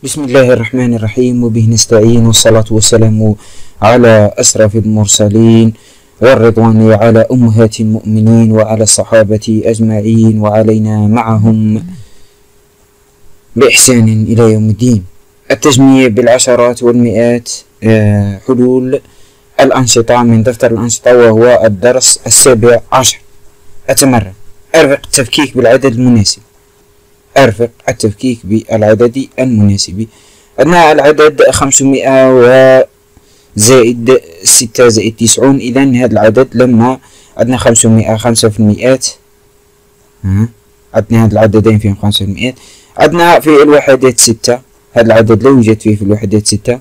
بسم الله الرحمن الرحيم، وبه نستعين، والصلاة والسلام على أشرف المرسلين، والرضوان على أمهات المؤمنين وعلى الصحابة أجمعين وعلينا معهم بإحسان إلى يوم الدين. التجميع بالعشرات والمئات، حلول الأنشطة من دفتر الأنشطة، وهو الدرس 17. أتمرن. أرفق التفكيك بالعدد المناسب. أرفق التفكيك بالعدد المناسب. عندنا العدد 500 زائد 6 زائد 90. إذن هذا العدد لما عندنا 500 5 في المئات، عندنا هاد العددين فيهم 5 في المئات. عندنا في الوحدات 6، هذا العدد لا يوجد فيه في الوحدات 6.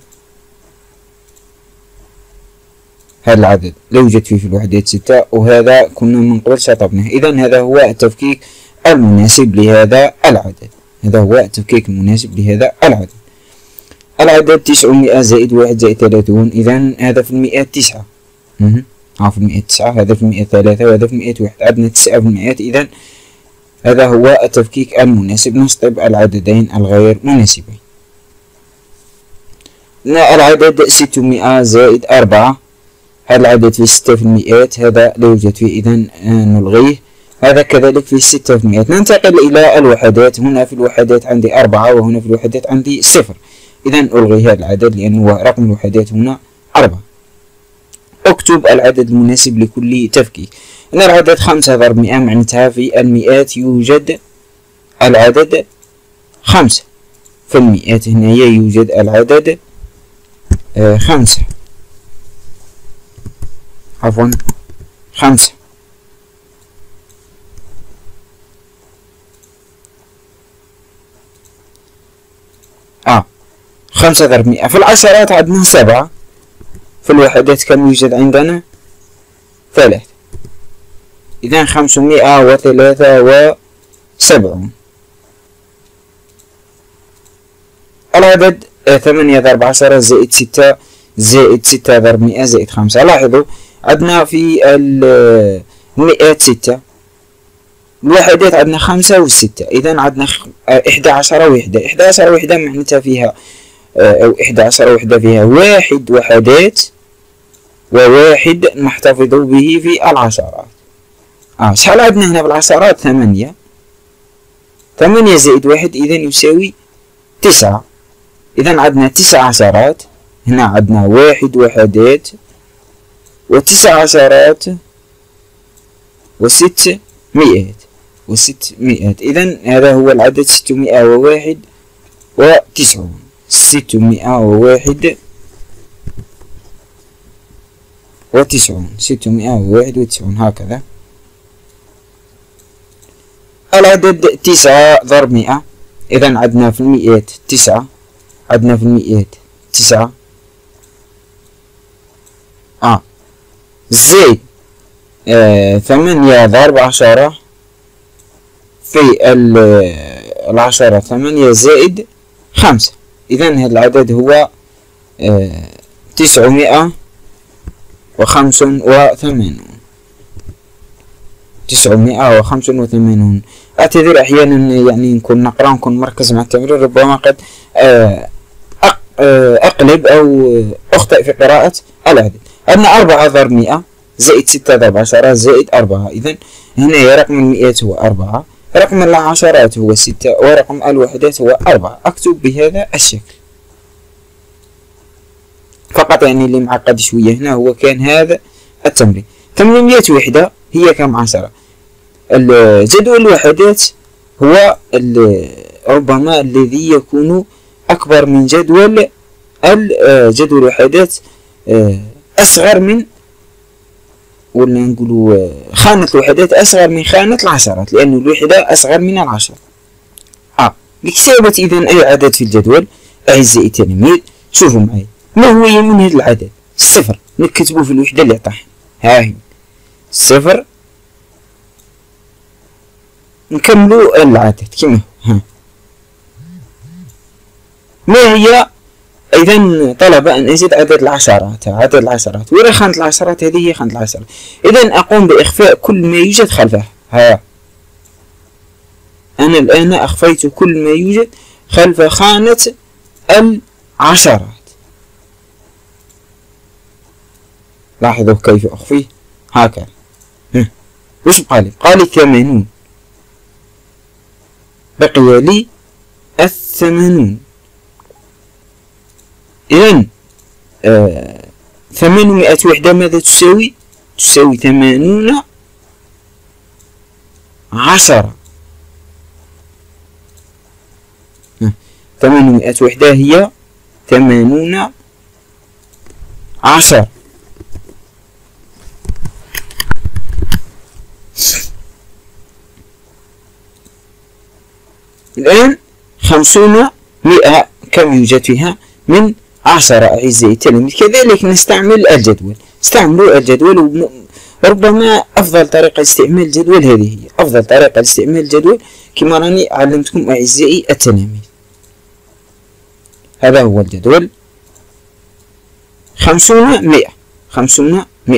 هذا العدد لا يوجد فيه في الوحدات 6، وهذا كنا من قبل شطبناه. إذن هذا هو التفكيك المناسب لهذا العدد. هذا هو التفكيك المناسب لهذا العدد. العدد 900 زائد 1 زائد 30. إذن هذا في المئات 9. في المئات 9، هذا في المئات 3، وهذا في المئات 1. عندنا 9 في المئات. إذن هذا هو التفكيك المناسب. نشطب العددين الغير مناسبين. العدد 600 زائد 4. هذا العدد في 6 في المئات، هذا لا يوجد فيه، إذن نلغيه. هذا كذلك في 6 في المئات. ننتقل إلى الوحدات. هنا في الوحدات عندي 4، وهنا في الوحدات عندي 0. إذن ألغي هذا العدد لأنه رقم الوحدات هنا 4. اكتب العدد المناسب لكل تفكيك. هنا العدد 5 ضرب 100 معناتها في المئات يوجد العدد 5. في المئات هنا يوجد العدد 5. عفوا 5. 5 ضرب 100. في العشرات عندنا 7. في الوحدات كم يوجد عندنا 3. إذن 573. العدد 8 ضرب 10 زائد 6 زائد 6 ضرب 100 زائد 5. لاحظوا عندنا في المئات 6، الوحدات عندنا 5 و6. إذن عندنا 11 وحدة. 11 وحدة معناتها فيها أو 11 وحدة فيها 1 وحدات وواحد نحتفظ به في العشرات. شحال عندنا هنا في العشرات؟ 8. 8 زائد 1 إذن يساوي 9. إذن عندنا 9 عشرات. هنا عندنا 1 وحدات و9 عشرات و6 مئات و6 مئات. إذن هذا هو العدد 601 و90. 601 و90. 691 هكذا. العدد 9 ضرب 100. إذن عندنا في المئات 9. عندنا في المئات 9 زائد 8 ضرب 10 في العشرة 8 زائد 5. إذن هذا العدد هو 985. 985. أعتذر أحيانا يعني نكون نقرأ ونكون مركز مع التمرين، ربما قد أقلب أو أخطئ في قراءة العدد. عندنا 4 ضرب 100 زائد 6 ضرب 10 زائد 4. إذن هنا رقم المئات هو 4، رقم العشرات هو 6، ورقم الوحدات هو 4. أكتب بهذا الشكل فقط، يعني اللي معقد شوية هنا هو كان هذا التمرين. 800 وحدة هي كم عشرة؟ جدول الوحدات هو ربما الذي يكون أكبر من جدول الوحدات، أصغر من، ولا نقولوا خانة الوحدات أصغر من خانة العشرات، لأن الوحدة أصغر من العشرة. لكتابة إذن أي عدد في الجدول أعزائي التلاميذ، شوفوا معي ما هو يمين هذا العدد؟ 0. نكتبه في الوحدة اللي عطاها، ها هي 0. نكملوا العدد كما هو. ما هي؟ إذن طلب أن أزيد عدد العشرات. عدد العشرات وين خانة العشرات؟ هذه هي خانة العشرات. إذن أقوم بإخفاء كل ما يوجد خلفها. أنا الآن أخفيت كل ما يوجد خلف خانة العشرات. لاحظوا كيف أخفيه هكذا. وش بقالي؟ بقالي 80. بقي لي 80. إذن 800 وحدة ماذا تساوي؟ تساوي 80 10. 800 وحدة هي 80 10. الآن 50 100 كم يوجد فيها من 10 أعزائي التلاميذ. كذلك نستعمل الجدول. استعملوا الجدول، وربما أفضل طريقة لاستعمال الجدول هذه هي أفضل طريقة لاستعمال الجدول كما راني علمتكم أعزائي التلاميذ. هذا هو الجدول. 50 100 50 100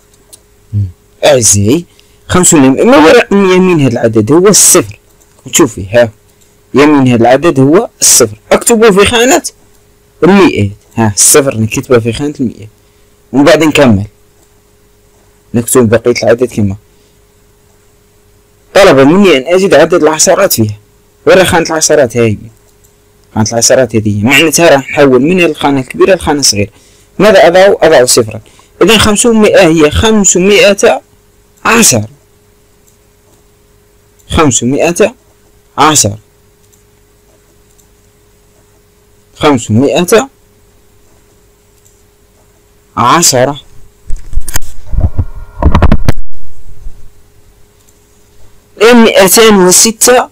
أعزائي 50 100. ما وراء يمين هذا العدد هو الصفر. تشوفي ها يمين هذا العدد هو الصفر. اكتبوه في خانة المئات. ها الصفر نكتبه في خانة المئات، ومن بعد نكمل نكتب بقية العدد كما طلب مني أن أجد عدد العشرات فيها. وراء خانة العشرات هاي خانة العشرات هذه معناتها راح نحول من الخانة الكبيرة للخانة الصغيرة. ماذا أضع صفرا. إذا 500 هي 500 10. 500 10. 500 10. الآن 206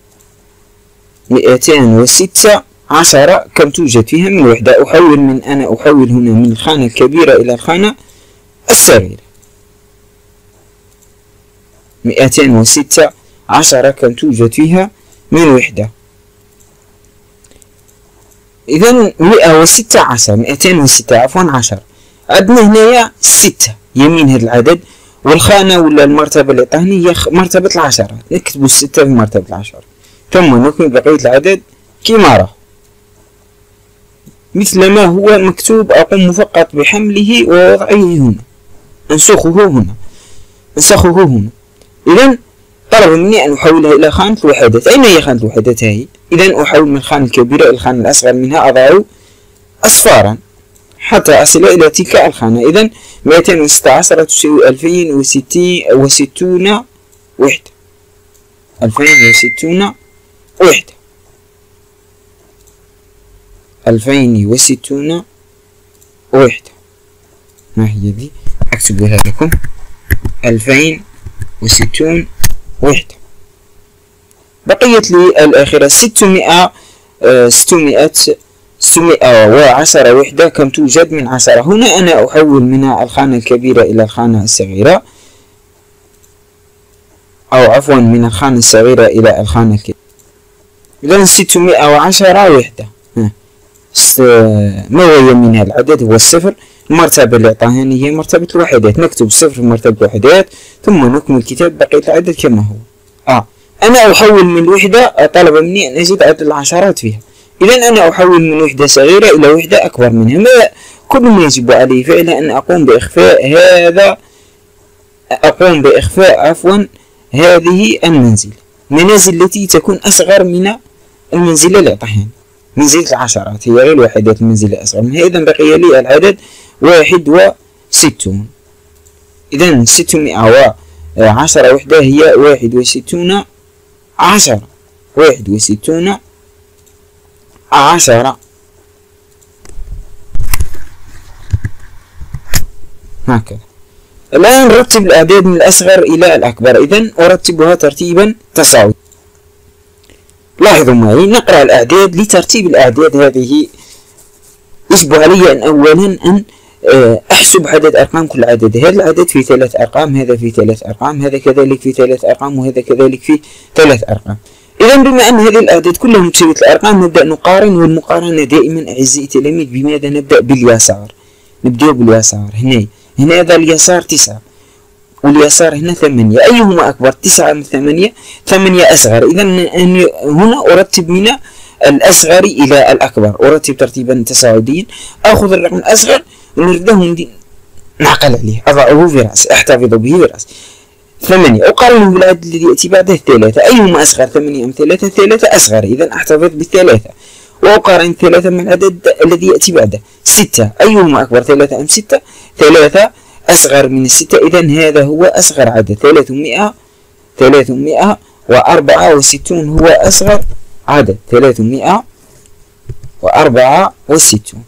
10 كم توجد فيها من وحدة. أنا أحول هنا من الخانة الكبيرة إلى الخانة الصغيرة. 206 10 كم توجد فيها من وحدة. إذن 106 10 206 عفوا 10. عندنا هنايا 6 يمين هذا العدد، والخانة ولا المرتبة اللي عطاهني هي مرتبة العشرات. نكتبوا 6 في مرتبة العشرة، ثم نكمل بقية العدد كما راه مثل ما هو مكتوب. أقوم فقط بحمله ووضعه هنا، انسخه هنا. إذن طلب مني أن أحولها إلى خانة الوحدات. أين هي خانة الوحدات هذه؟ إذن أحول من الخانة الكبيرة إلى الخانة الأصغر منها، أضع أصفارا حتى أصل إلى تلك الخانة. إذن 216 تساوي 2060 وحدة. 2060 وحدة. 2060 وحدة. ما هي ذي؟ أكتبها لكم. 2060 وحدة. بقيت لي الآخرة 610 وحدة كم توجد من 10. هنا أنا أحول من الخانة الكبيرة إلى الخانة الصغيرة، أو عفوا من الخانة الصغيرة إلى الخانة الكبيرة. إذن 610 وحدة. ما هو يمين هذا العدد؟ هو الصفر. المرتبة اللي أعطاهاني هي مرتبة الوحدات. نكتب صفر في مرتبة الوحدات ثم نكمل كتاب بقية العدد كما هو. أنا أحول من الوحدة. طلب مني أن أزيد عدد العشرات فيها. إذن أنا أحول من وحدة صغيرة إلى وحدة أكبر منها. كل ما يجب علي فعله أن أقوم بإخفاء هذه المنازل التي تكون أصغر من المنزلة اللي أعطاهاني. منزلة العشرات هي غير الوحدات، المنزلة أصغر منها. إذن بقي لي العدد 61. إذن 610 وحدة هي 61 10. 61 10 هكذا. الآن نرتب الأعداد من الأصغر إلى الأكبر. إذن أرتبها ترتيبا تصاعدي. لاحظوا معي، نقرأ الأعداد. لترتيب الأعداد هذه يجب علي أن أولا أن أحسب عدد أرقام كل عدد. هذا العدد فيه 3 أرقام، هذا فيه 3 أرقام، هذا كذلك فيه 3 أرقام، وهذا كذلك فيه 3 أرقام. إذن بما أن هذه الأعداد كلها متساوية الأرقام نبدأ نقارن، والمقارنة دائما أعزائي التلاميذ بماذا نبدأ؟ باليسار. نبدأ باليسار. هنا هذا اليسار 9 واليسار هنا 8. أيهما أكبر؟ 9 من 8. 8 أصغر. إذن هنا أرتب من الأصغر إلى الأكبر، أرتب ترتيبا تصاعديا، آخذ الرقم الأصغر ونرده نعقل عليه، أضعه في رأسي، أحتفظ به في رأسي. 8 أقارنه بالعدد الذي يأتي بعده 3، أيهما أصغر؟ 8 أم 3؟ 3 أصغر، إذا أحتفظ بالثلاثة. وأقارن 3 من العدد الذي يأتي بعده 6، أيهما أكبر؟ 3 أم 6؟ 3 أصغر من 6، إذا هذا هو أصغر عدد. 364 هو أصغر عدد، 364.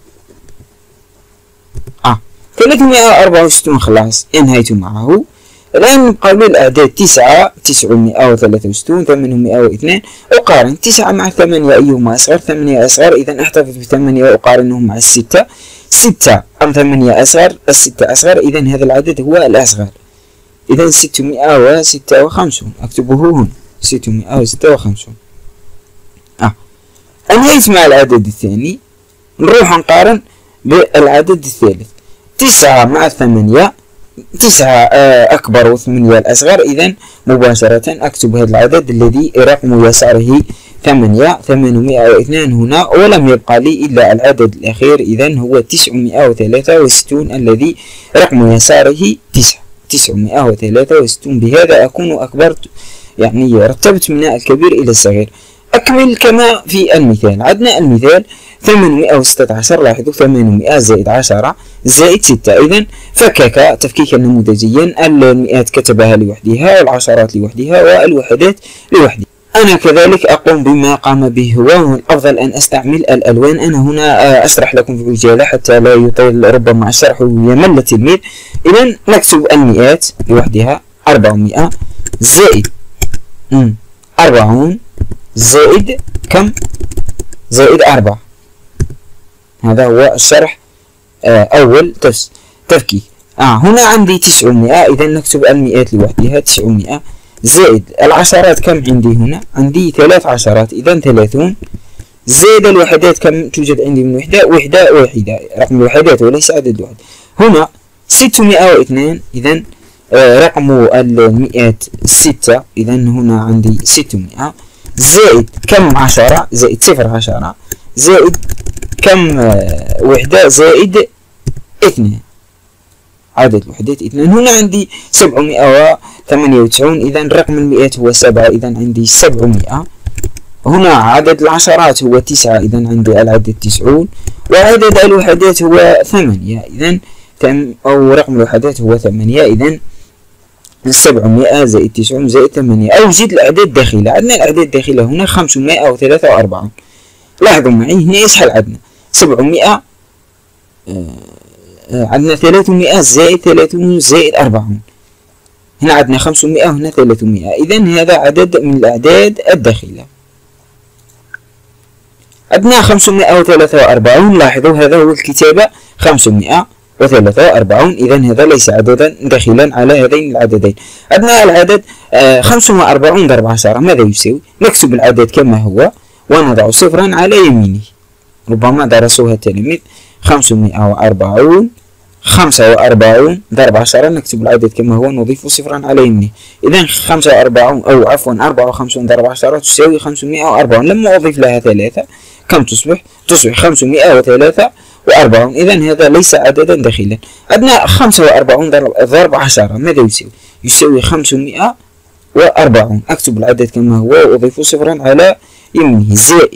364 خلاص انهيت معه. الآن نبقى بالأعداد 9 963 802. أقارن 9 مع 8 أيهما أصغر؟ 8 أصغر، إذا أحتفظ ب8 وأقارنه مع 6. 6 أم 8 أصغر؟ 6 أصغر، إذا هذا العدد هو الأصغر، إذا 656 أكتبه هنا 656. أنهيت مع العدد الثاني، نروح نقارن بالعدد الثالث. 9 مع 8، 9 أكبر و8 الأصغر، إذا مباشرة أكتب هذا العدد الذي رقم يساره 802 هنا، ولم يبقى لي إلا العدد الأخير، إذا هو 963 الذي رقم يساره 963. بهذا أكون أكبرت، يعني رتبت من الكبير إلى الصغير. أكمل كما في المثال. عندنا المثال 816، لاحظوا 800 زائد 10 زائد 6، إذا فكك تفكيكا نموذجيا، المئات كتبها لوحدها والعشرات لوحدها والوحدات لوحدها. أنا كذلك أقوم بما قام به هو، والأفضل أن أستعمل الألوان. أنا هنا أشرح لكم في عجالة حتى لا يطيل ربما الشرح ويمل التلميذ. إذا نكتب المئات لوحدها، 400 زائد 40 زائد كم؟ زائد 4. هذا هو الشرح أول تفكيك. هنا عندي 900، إذا نكتب المئات لوحدها 900 زائد العشرات، كم عندي هنا؟ عندي 3 عشرات، إذا 30 زائد الوحدات، كم توجد عندي من وحدة؟ وحدة، رقم الوحدات وليس عدد الوحدات. هنا 602، إذا رقم المئات 6، إذا هنا عندي 600 زائد كم 10 زائد 0 10 زائد كم وحدة زائد 2، عدد الوحدات 2. هنا عندي 798، إذا رقم المئات هو 7، إذا عندي 700. هنا عدد العشرات هو 9، إذا عندي العدد 90، وعدد الوحدات هو 8، إذا أو رقم الوحدات هو 8، إذا 700 زائد 90 زائد 8. أوجد الأعداد الداخلة. عندنا الأعداد الداخلة هنا 543. لاحظوا معي هنا شحال عندنا؟ 700، عندنا 300 زائد 30 زائد 40. هنا عندنا 500 وهنا 300، إذا هذا عدد من الأعداد الداخلة. عندنا 543، لاحظوا هذا هو الكتابة 543، إذا هذا ليس عددا داخلا على هذين العددين. عندنا العدد 540 ضرب 10 ماذا يساوي؟ نكتب العدد كما هو ونضع صفرا على يمينه، ربما درسوها التلاميذ. 540 45 ضرب 10، نكتب العدد كما هو نضيف صفرا على يمينه، إذا 45 أو عفوا 54 ضرب 10 تساوي 540. لما أضيف لها 3 كم تصبح؟ تصبح 543. إذا هذا ليس عددا داخلا. عندنا 45 ضرب 10 ماذا يساوي؟ يساوي 540. أكتب العدد كما هو وأضيف صفرا على يمينه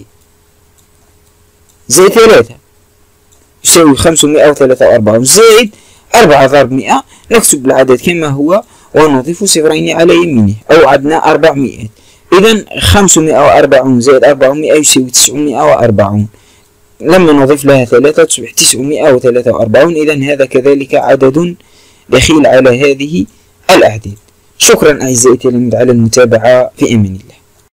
زائد 3 يساوي 543 زائد 4 ضرب 100، نكتب العدد كما هو ونضيف صفرين على يمينه، أو عندنا 400. إذا 540 زائد 400 يساوي 940. لما نضيف لها 3 تصبح 943. إذا هذا كذلك عدد دخيل على هذه الأعداد. شكرا أعزائي التلاميذ على المتابعة، في أمان الله.